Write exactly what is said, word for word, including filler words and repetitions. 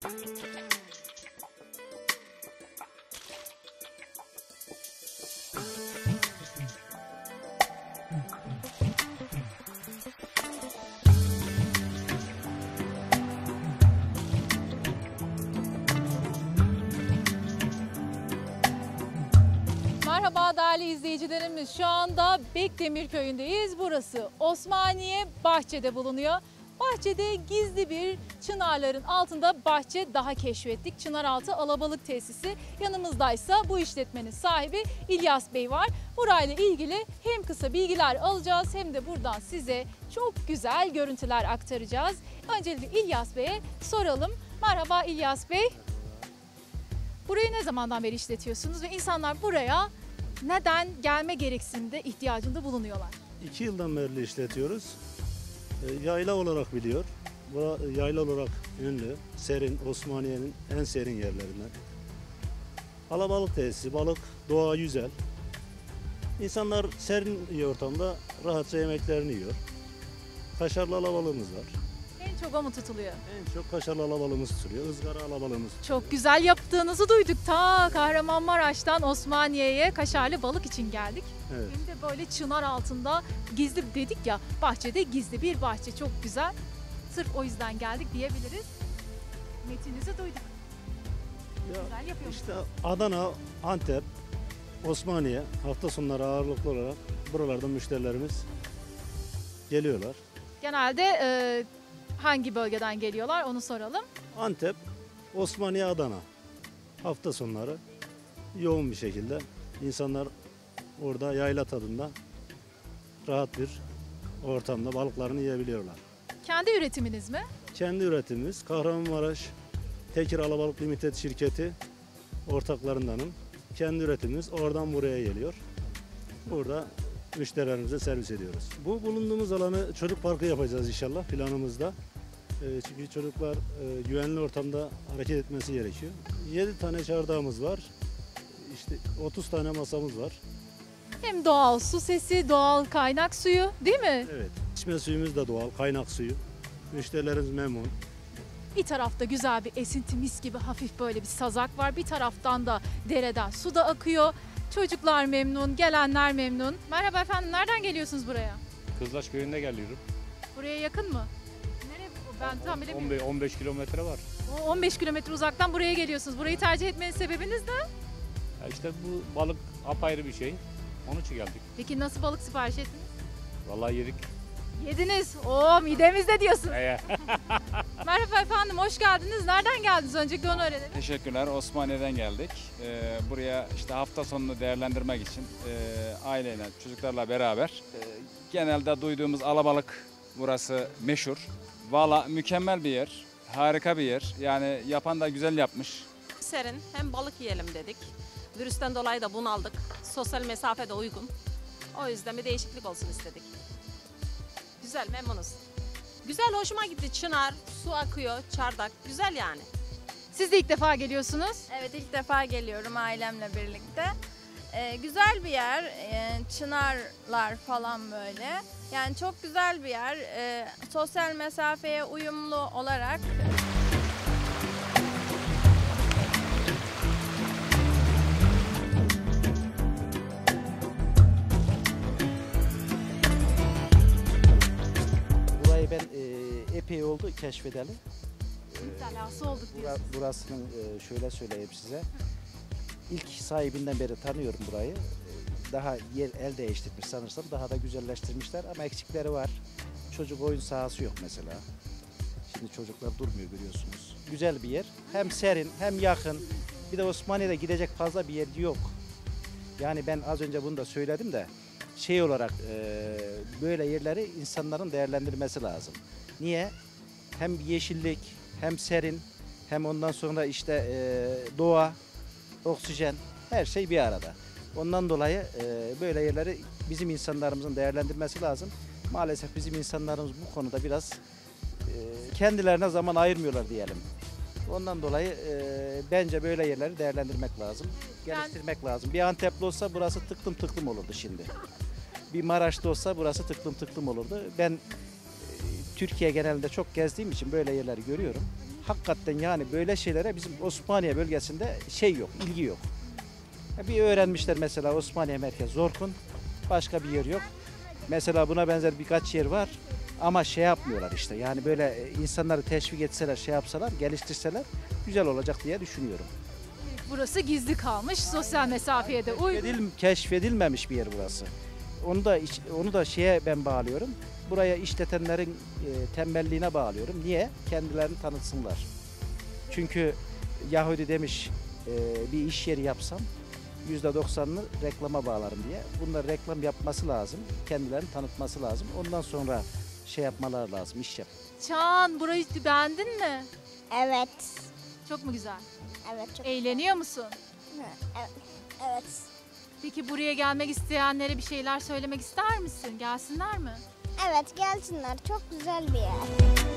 Merhaba değerli izleyicilerimiz. Şu anda Bekdemir köyündeyiz. Burası Osmaniye Bahçe'de bulunuyor. Bahçede gizli bir çınarların altında bahçe daha keşfettik. Çınaraltı Alabalık Tesisi. Yanımızdaysa bu işletmenin sahibi İlyas Bey var. Burayla ilgili hem kısa bilgiler alacağız hem de buradan size çok güzel görüntüler aktaracağız. Öncelikle İlyas Bey'e soralım. Merhaba İlyas Bey. Burayı ne zamandan beri işletiyorsunuz ve insanlar buraya neden gelme gereksinimde ihtiyacında bulunuyorlar? İki yıldan beri işletiyoruz. Yayla olarak biliyor. Bu yayla olarak ünlü. Serin, Osmaniye'nin en serin yerlerinden. Alabalık tesisi, balık, doğa güzel. İnsanlar serin bir ortamda rahatça yemeklerini yiyor. Kaşarlı alabalığımız var. En çok o mu tutuluyor? En çok kaşarlı alabalığımız tutuluyor. Izgara alabalığımız tutuluyor. Çok güzel yaptığınızı duyduk. Ta Kahramanmaraş'tan Osmaniye'ye kaşarlı balık için geldik. Evet. Hem de böyle çınar altında gizli dedik ya, bahçede gizli bir bahçe, çok güzel. Sırf o yüzden geldik diyebiliriz. Metinizi duyduk. Ya, Güzel yapıyorsunuz. İşte Adana, Antep, Osmaniye hafta sonları ağırlıklı olarak buralardan müşterilerimiz geliyorlar. Genelde e, hangi bölgeden geliyorlar onu soralım. Antep, Osmaniye, Adana hafta sonları yoğun bir şekilde insanlar orada yayla tadında rahat bir ortamda balıklarını yiyebiliyorlar. Kendi üretiminiz mi? Kendi üretimimiz Kahramanmaraş Tekir Alabalık Limited şirketi ortaklarındanım. Kendi üretimimiz oradan buraya geliyor. Burada müşterilerimize servis ediyoruz. Bu bulunduğumuz alanı çocuk parkı yapacağız inşallah planımızda. E, çünkü çocuklar e, güvenli ortamda hareket etmesi gerekiyor. yedi tane çardağımız var. İşte otuz tane masamız var. Hem doğal su sesi, doğal kaynak suyu değil mi? Evet. İçme suyumuz da doğal, kaynak suyu. Müşterilerimiz memnun. Bir tarafta güzel bir esinti, mis gibi hafif böyle bir sazak var. Bir taraftan da dereden su da akıyor. Çocuklar memnun, gelenler memnun. Merhaba efendim, nereden geliyorsunuz buraya? Kızlaç köyünde geliyorum. Buraya yakın mı? Nereye? Ben tam bilemiyorum. on beş kilometre var. O on beş kilometre uzaktan buraya geliyorsunuz. Burayı tercih etmenin sebebiniz ne? Ya işte bu balık apayrı bir şey. Onun için geldik. Peki nasıl balık sipariş ettiniz? Vallahi yedik. Yediniz. Oo, midemizde diyorsun. Ee, Merhaba efendim, hoş geldiniz. Nereden geldiniz? Öncelikle onu öğrenelim. Teşekkürler. Osmaniye'den geldik. Ee, buraya işte hafta sonunu değerlendirmek için e, aileyle, çocuklarla beraber. E, genelde duyduğumuz alabalık burası meşhur. Valla mükemmel bir yer. Harika bir yer. Yani yapan da güzel yapmış. Serin, hem balık yiyelim dedik. Virüsten dolayı da bunaldık. Sosyal mesafe de uygun. O yüzden bir değişiklik olsun istedik. Güzel, memnunuz. Güzel, hoşuma gitti. Çınar, su akıyor, çardak. Güzel yani. Siz de ilk defa geliyorsunuz. Evet, ilk defa geliyorum ailemle birlikte. Ee, güzel bir yer, ee, çınarlar falan böyle. Yani çok güzel bir yer. Ee, sosyal mesafeye uyumlu olarak. Burayı ben e, epey oldu keşfedeli. Müptelası olduk Bura, diyorsunuz. burasının e, şöyle söyleyeyim size. İlk sahibinden beri tanıyorum burayı. E, Daha yer el değiştirmiş sanırsam. Daha da güzelleştirmişler ama eksikleri var. Çocuk oyun sahası yok mesela. Şimdi çocuklar durmuyor görüyorsunuz. Güzel bir yer. Hem serin hem yakın. Bir de Osmaniye'de gidecek fazla bir yer yok. Yani ben az önce bunu da söyledim de şey olarak e, böyle yerleri insanların değerlendirmesi lazım. Niye? Hem yeşillik, hem serin, hem ondan sonra işte e, doğa, oksijen, her şey bir arada. Ondan dolayı e, böyle yerleri bizim insanlarımızın değerlendirmesi lazım. Maalesef bizim insanlarımız bu konuda biraz e, kendilerine zaman ayırmıyorlar diyelim. Ondan dolayı e, bence böyle yerleri değerlendirmek lazım, geliştirmek lazım. Bir Antepli olsa burası tıklım tıklım olurdu şimdi. Bir Maraş'ta olsa burası tıklım tıklım olurdu. Ben e, Türkiye genelinde çok gezdiğim için böyle yerleri görüyorum. hakikaten yani böyle şeylere bizim Osmaniye bölgesinde şey yok, ilgi yok. Ya bir öğrenmişler mesela Osmaniye merkez Zorkun, başka bir yer yok. Mesela buna benzer birkaç yer var ama şey yapmıyorlar işte. Yani böyle insanları teşvik etseler, şey yapsalar, geliştirseler güzel olacak diye düşünüyorum. Burası gizli kalmış, sosyal mesafeye de uygun. Keşfedil, keşfedilmemiş bir yer burası. Onu da iç- onu da şeye ben bağlıyorum. Buraya işletenlerin e, tembelliğine bağlıyorum. Niye? Kendilerini tanıtsınlar. Çünkü Yahudi demiş e, bir iş yeri yapsam yüzde doksanını reklama bağlarım diye. Bunlar reklam yapması lazım. Kendilerini tanıtması lazım. Ondan sonra şey yapmaları lazım, iş yap. Çağan, burayı beğendin mi? Evet. Çok mu güzel? Evet çok. Eğleniyor musun? Evet. Evet. Peki buraya gelmek isteyenlere bir şeyler söylemek ister misin? Gelsinler mi? Evet gelsinler. Çok güzel bir yer.